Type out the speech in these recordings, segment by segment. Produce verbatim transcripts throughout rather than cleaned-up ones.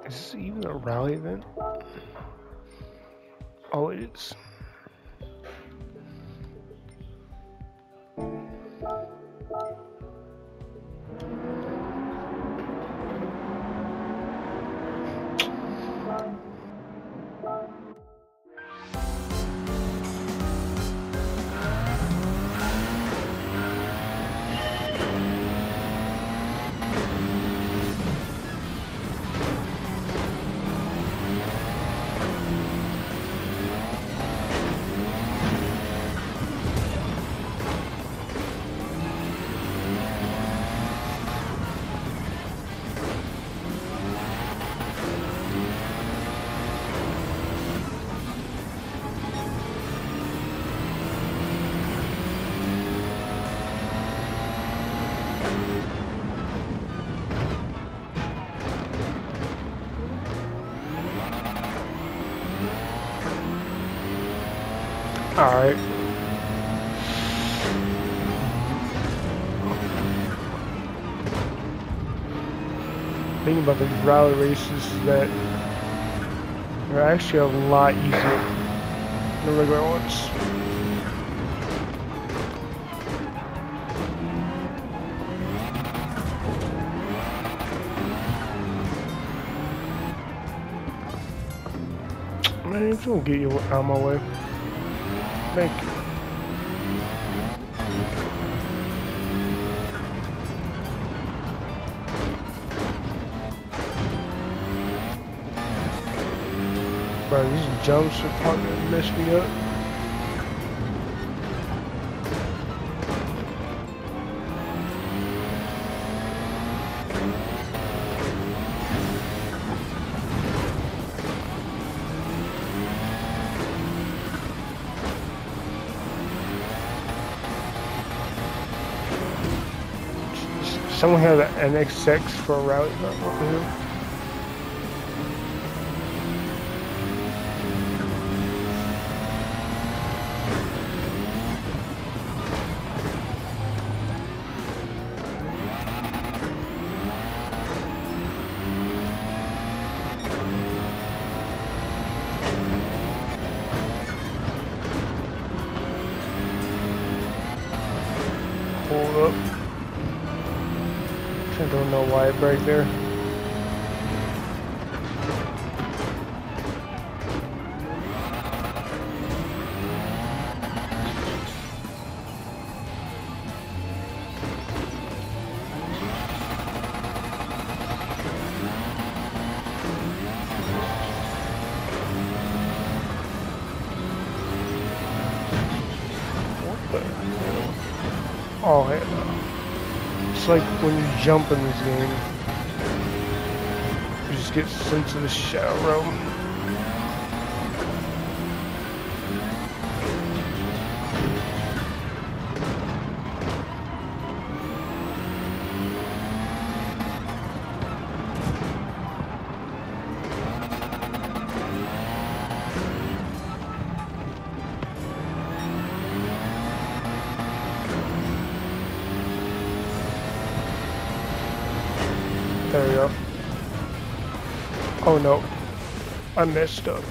Is this even a rally event? Oh, it is. Alright. Thing about the rally races is that they're actually a lot easier than the regular ones. Man, it's gonna get you out of my way. Thank you. Bro, these jumps are probably gonna mess me up. Someone had an X X for a rally map over here. Hold up. I don't know why it broke there. What the hell? Oh, hell no. It's like when you jump in this game, you just get sent to the shadow realm. There we go. Oh no, I messed up.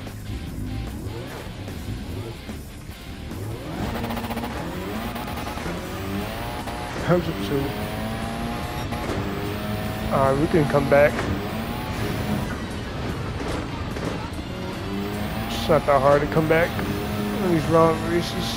How's it too? Alright, we can come back. It's not that hard to come back on these round races.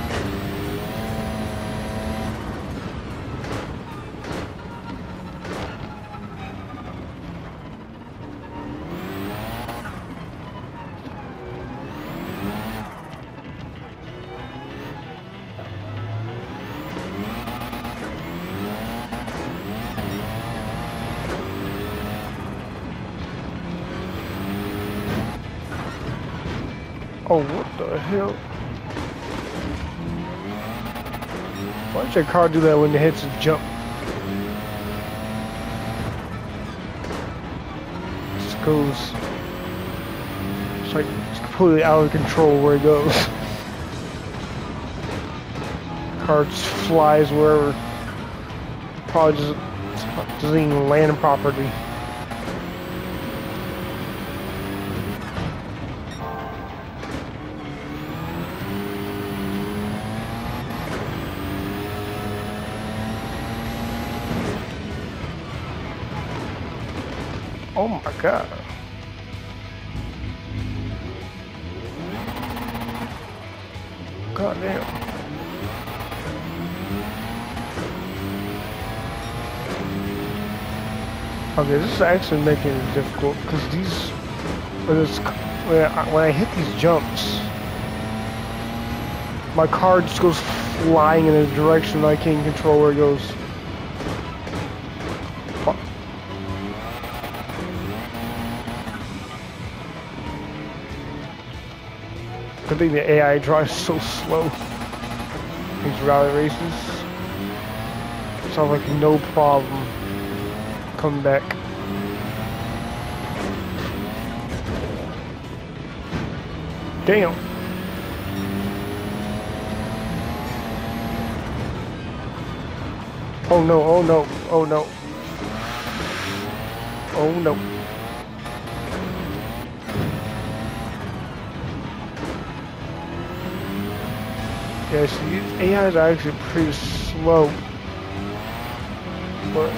Oh, what the hell? Why does your car do that when it hits a jump? It just goes... It's like, it's completely out of control where it goes. Car just flies wherever. Probably just doesn't even land properly. Oh my god. God damn. Okay, this is actually making it difficult because these when, it's, when, I, when I hit these jumps, my car just goes flying in a direction I can't control where it goes. Fuck. Good thing the A I drives so slow. These rally races sound like no problem coming back. Damn. Oh no, oh no, oh no. Oh no. Yeah, see, A I is actually pretty slow. But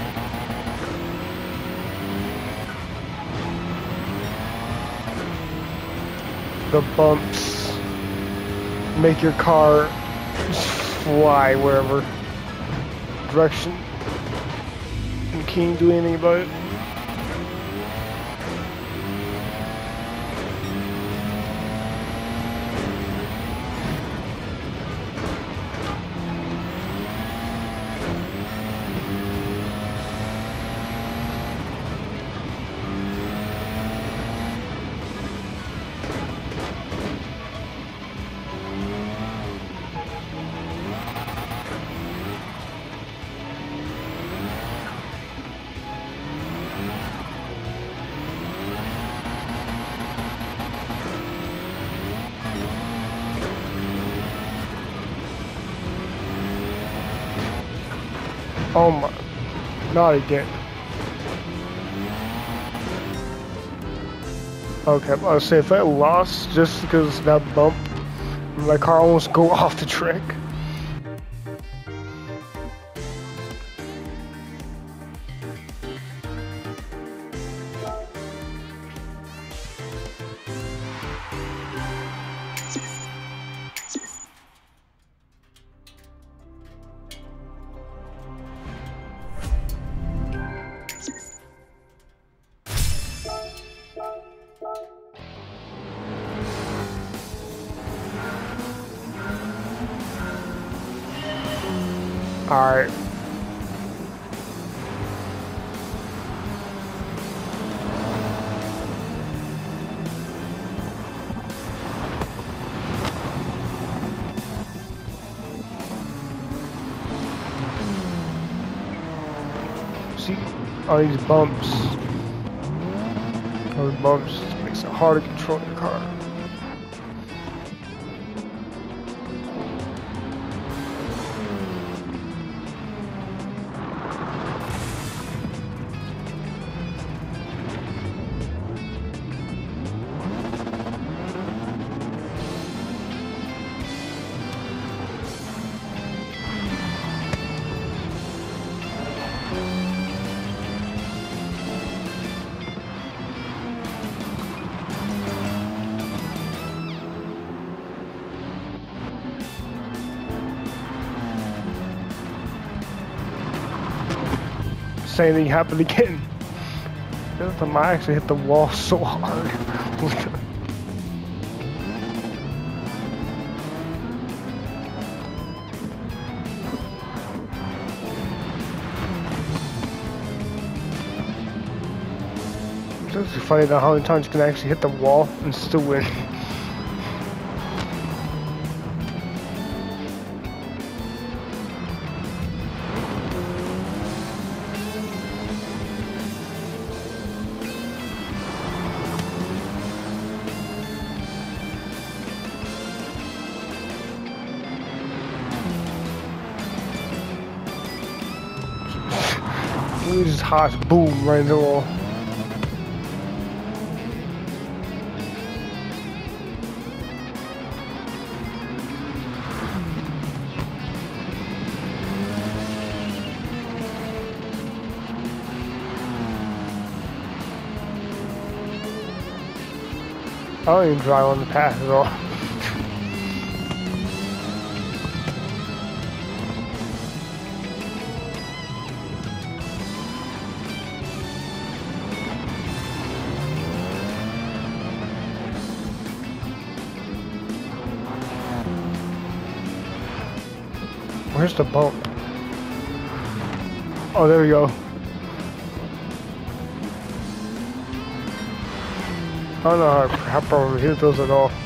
the bumps make your car just fly wherever direction. You can't do anything about it. Oh my, not again. Okay, I'll say if I lost just because of that bump, my car almost go off the track. Alright. See, all these bumps. All the bumps makes it hard to control your car. Same thing happened again. This time I actually hit the wall so hard. It's actually funny that how many times you can actually hit the wall and still win. We just hot boom right in the wall. I don't even drive on the path at all. Where's the bump? Oh, there we go. I don't know how, how probably hit those at all.